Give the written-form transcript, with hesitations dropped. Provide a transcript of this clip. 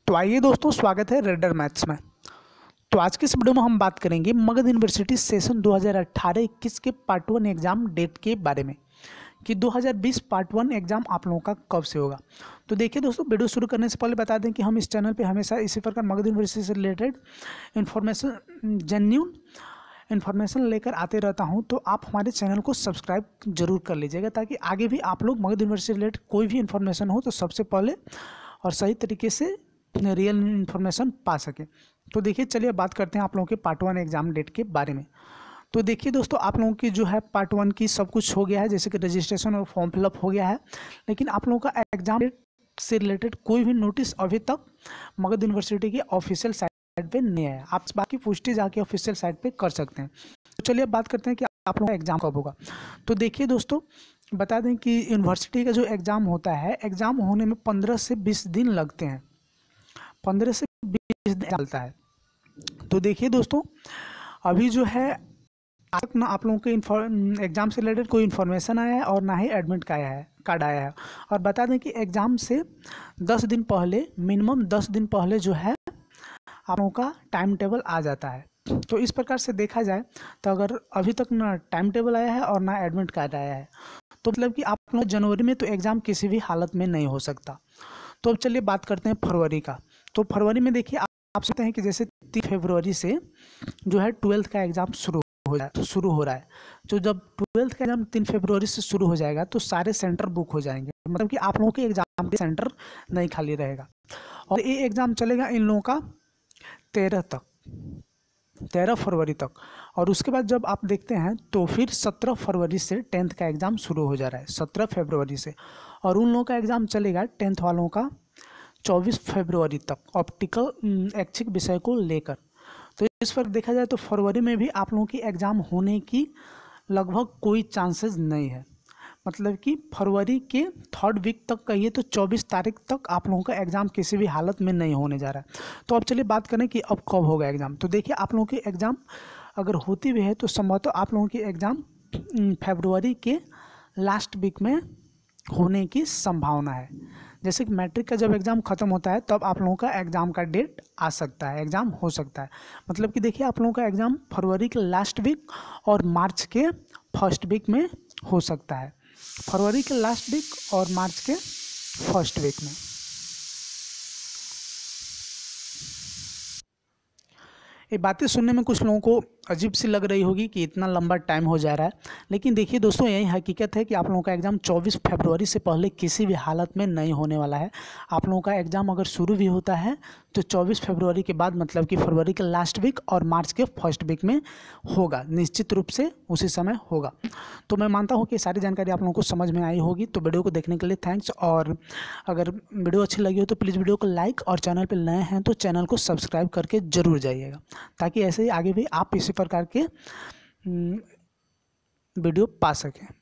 तो आइए दोस्तों, स्वागत है रेडर मैथ्स में। तो आज की इस वीडियो में हम बात करेंगे मगध यूनिवर्सिटी सेशन 2018-21 के पार्ट 1 एग्जाम डेट के बारे में कि 2020 पार्ट 1 एग्जाम आप लोगों का कब से होगा। तो देखिए दोस्तों, वीडियो शुरू करने से पहले बता दें कि हम इस चैनल पे हमेशा इसी प्रकार मगध यूनिवर्सिटी से रिलेटेड इन्फॉर्मेशन, जेन्युइन इन्फॉर्मेशन लेकर आते रहता हूं। तो आप हमारे चैनल को सब्सक्राइब जरूर कर लीजिएगा ताकि आगे भी आप लोग मगध यूनिवर्सिटी से रिलेटेड कोई भी इन्फॉर्मेशन हो तो सबसे पहले और सही तरीके से रियल इन्फॉर्मेशन पा सके। तो देखिए, चलिए बात करते हैं आप लोगों के पार्ट 1 एग्जाम डेट के बारे में। तो देखिए दोस्तों, आप लोगों की जो है पार्ट 1 की सब कुछ हो गया है, जैसे कि रजिस्ट्रेशन और फॉर्म फिलअप हो गया है, लेकिन आप लोगों का एग्जाम डेट से रिलेटेड कोई भी नोटिस अभी तक मगध यूनिवर्सिटी की ऑफिशियल साइट पे नहीं है। आप बाकी पुष्टि जाके ऑफिशियल साइट पे कर सकते हैं। तो चलिए अब बात करते हैं कि आप लोगों का एग्जाम कब होगा। तो देखिए दोस्तों, बता दें कि यूनिवर्सिटी का जो एग्ज़ाम होता है, एग्ज़ाम होने में 15 से 20 दिन लगते हैं। 15 से 20 दिन चलता है। तो देखिए दोस्तों, अभी जो है आज तक ना आप लोगों के एग्ज़ाम से रिलेटेड कोई इन्फॉर्मेशन आया है और ना ही एडमिट कार्ड आया है। और बता दें कि एग्ज़ाम से 10 दिन पहले, मिनिमम 10 दिन पहले जो है आप लोगों का टाइम टेबल आ जाता है। तो इस प्रकार से देखा जाए तो अगर अभी तक ना टाइम टेबल आया है और ना एडमिट कार्ड आया है तो मतलब कि आप लोग जनवरी में तो एग्ज़ाम किसी भी हालत में नहीं हो सकता। तो अब चलिए बात करते हैं फरवरी का। तो फरवरी में देखिए आप सकते हैं कि जैसे 3 फरवरी से जो है 12th का एग्ज़ाम शुरू हो रहा है। तो जब 12th का एग्ज़ाम 3 फरवरी से शुरू हो जाएगा तो सारे सेंटर बुक हो जाएंगे, मतलब कि आप लोगों के एग्ज़ाम के सेंटर नहीं खाली रहेगा। और ये एग्ज़ाम चलेगा इन लोगों का 13 फरवरी तक। और उसके बाद जब आप देखते हैं तो फिर 17 फरवरी से 10th का एग्ज़ाम शुरू हो जा रहा है, 17 फरवरी से। और उन लोगों का एग्ज़ाम चलेगा 10th वालों का 24 फरवरी तक, ऑप्टिकल ऐच्छिक विषय को लेकर। तो इस पर देखा जाए तो फरवरी में भी आप लोगों की एग्ज़ाम होने की लगभग कोई चांसेस नहीं है। मतलब कि फरवरी के 3rd वीक तक कहिए तो 24 तारीख तक आप लोगों का एग्ज़ाम किसी भी हालत में नहीं होने जा रहा है। तो अब चलिए बात करें कि अब कब होगा एग्ज़ाम। तो देखिए, आप लोगों की एग्ज़ाम अगर होती भी है तो संभवतः आप लोगों की एग्ज़ाम फरवरी के लास्ट वीक में होने की संभावना है। जैसे कि मैट्रिक का जब एग्ज़ाम ख़त्म होता है तब आप लोगों का एग्ज़ाम का डेट आ सकता है, एग्ज़ाम हो सकता है। मतलब कि देखिए, आप लोगों का एग्ज़ाम फरवरी के लास्ट वीक और मार्च के फर्स्ट वीक में हो सकता है। फरवरी के लास्ट वीक और मार्च के फर्स्ट वीक में। ये बातें सुनने में कुछ लोगों को अजीब सी लग रही होगी कि इतना लंबा टाइम हो जा रहा है, लेकिन देखिए दोस्तों, यही हकीकत है कि आप लोगों का एग्ज़ाम 24 फरवरी से पहले किसी भी हालत में नहीं होने वाला है। आप लोगों का एग्ज़ाम अगर शुरू भी होता है तो 24 फरवरी के बाद, मतलब कि फरवरी के लास्ट वीक और मार्च के फर्स्ट वीक में होगा, निश्चित रूप से उसी समय होगा। तो मैं मानता हूँ कि सारी जानकारी आप लोगों को समझ में आई होगी। तो वीडियो को देखने के लिए थैंक्स। और अगर वीडियो अच्छी लगी हो तो प्लीज़ वीडियो को लाइक, और चैनल पर नए हैं तो चैनल को सब्सक्राइब करके ज़रूर जाइएगा ताकि ऐसे ही आगे भी आप इसी प्रकार के वीडियो पा सकें।